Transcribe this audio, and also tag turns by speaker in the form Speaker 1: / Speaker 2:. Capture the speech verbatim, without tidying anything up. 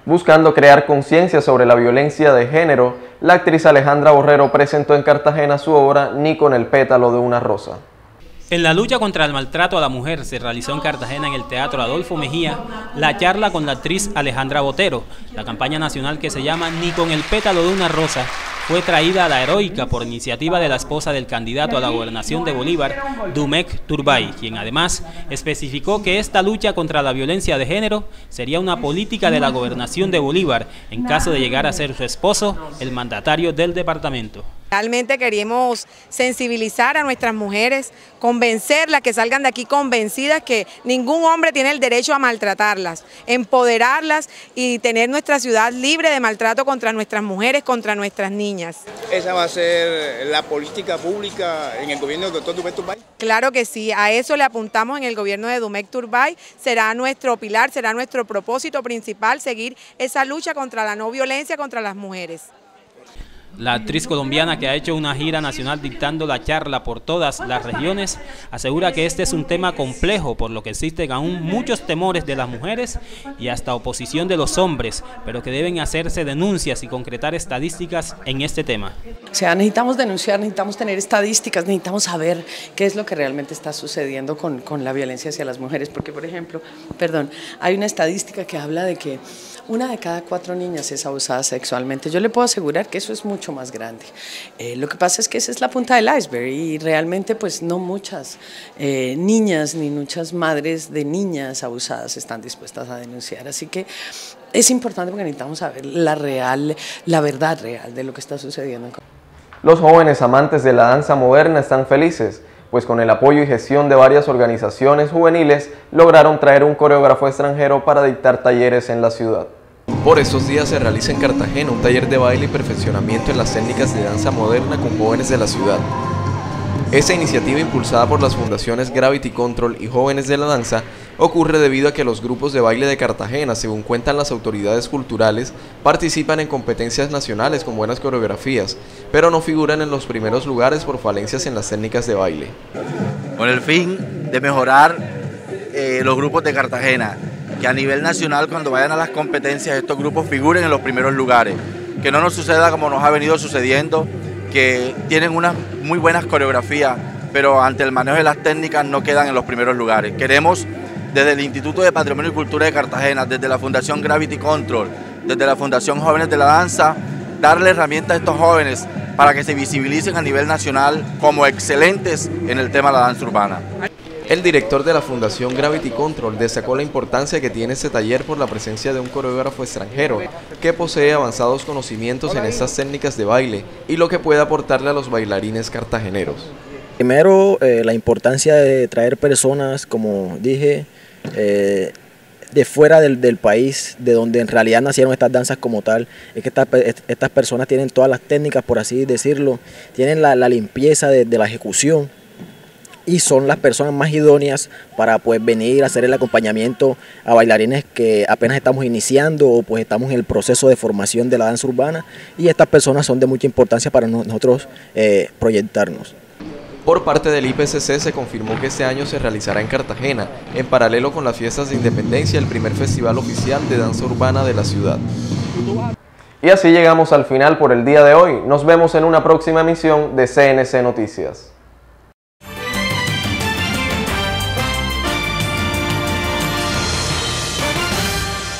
Speaker 1: Buscando crear conciencia sobre la violencia de género, la actriz Alejandra Borrero presentó en Cartagena su obra Ni con el pétalo de una rosa.
Speaker 2: En la lucha contra el maltrato a la mujer se realizó en Cartagena en el Teatro Adolfo Mejía la charla con la actriz Alejandra Botero. La campaña nacional que se llama Ni con el pétalo de una rosa fue traída a la heroica por iniciativa de la esposa del candidato a la gobernación de Bolívar, Dumek Turbay, quien además especificó que esta lucha contra la violencia de género sería una política de la gobernación de Bolívar en caso de llegar a ser su esposo el mandatario del departamento.
Speaker 3: Realmente queremos sensibilizar a nuestras mujeres, convencerlas, que salgan de aquí convencidas que ningún hombre tiene el derecho a maltratarlas, empoderarlas y tener nuestra ciudad libre de maltrato contra nuestras mujeres, contra nuestras niñas.
Speaker 4: ¿Esa va a ser la política pública en el gobierno del doctor Dumek Turbay?
Speaker 3: Claro que sí, a eso le apuntamos en el gobierno de Dumek Turbay. Será nuestro pilar, será nuestro propósito principal seguir esa lucha contra la no violencia contra las mujeres.
Speaker 2: La actriz colombiana, que ha hecho una gira nacional dictando la charla por todas las regiones, asegura que este es un tema complejo, por lo que existen aún muchos temores de las mujeres y hasta oposición de los hombres, pero que deben hacerse denuncias y concretar estadísticas en este tema.
Speaker 5: O sea, necesitamos denunciar, necesitamos tener estadísticas, necesitamos saber qué es lo que realmente está sucediendo con, con la violencia hacia las mujeres, porque por ejemplo, perdón, hay una estadística que habla de que una de cada cuatro niñas es abusada sexualmente. Yo le puedo asegurar que eso es mucho más grande. Eh, lo que pasa es que esa es la punta del iceberg y realmente pues no muchas eh, niñas ni muchas madres de niñas abusadas están dispuestas a denunciar. Así que es importante porque necesitamos saber la real, la verdad real de lo que está sucediendo.
Speaker 1: Los jóvenes amantes de la danza moderna están felices, pues con el apoyo y gestión de varias organizaciones juveniles lograron traer un coreógrafo extranjero para dictar talleres en la ciudad. Por estos días se realiza en Cartagena un taller de baile y perfeccionamiento en las técnicas de danza moderna con jóvenes de la ciudad. Esta iniciativa, impulsada por las fundaciones Gravity Control y Jóvenes de la Danza, ocurre debido a que los grupos de baile de Cartagena, según cuentan las autoridades culturales, participan en competencias nacionales con buenas coreografías, pero no figuran en los primeros lugares por falencias en las técnicas de baile.
Speaker 6: Con el fin de mejorar eh, los grupos de Cartagena, que a nivel nacional cuando vayan a las competencias estos grupos figuren en los primeros lugares, que no nos suceda como nos ha venido sucediendo, que tienen unas muy buenas coreografías, pero ante el manejo de las técnicas no quedan en los primeros lugares. Queremos, desde el Instituto de Patrimonio y Cultura de Cartagena, desde la Fundación Gravity Control, desde la Fundación Jóvenes de la Danza, darle herramientas a estos jóvenes para que se visibilicen a nivel nacional como excelentes en el tema de la danza urbana.
Speaker 1: El director de la Fundación Gravity Control destacó la importancia que tiene este taller por la presencia de un coreógrafo extranjero que posee avanzados conocimientos en estas técnicas de baile y lo que puede aportarle a los bailarines cartageneros.
Speaker 7: Primero, eh, la importancia de traer personas, como dije, eh, de fuera del, del país, de donde en realidad nacieron estas danzas como tal, es que estas, estas personas tienen todas las técnicas, por así decirlo, tienen la, la limpieza de, de la ejecución, y son las personas más idóneas para pues venir a hacer el acompañamiento a bailarines que apenas estamos iniciando o pues estamos en el proceso de formación de la danza urbana, y estas personas son de mucha importancia para nosotros eh, proyectarnos.
Speaker 1: Por parte del I P C C se confirmó que este año se realizará en Cartagena, en paralelo con las fiestas de independencia, el primer festival oficial de danza urbana de la ciudad. Y así llegamos al final por el día de hoy. Nos vemos en una próxima emisión de C N C Noticias.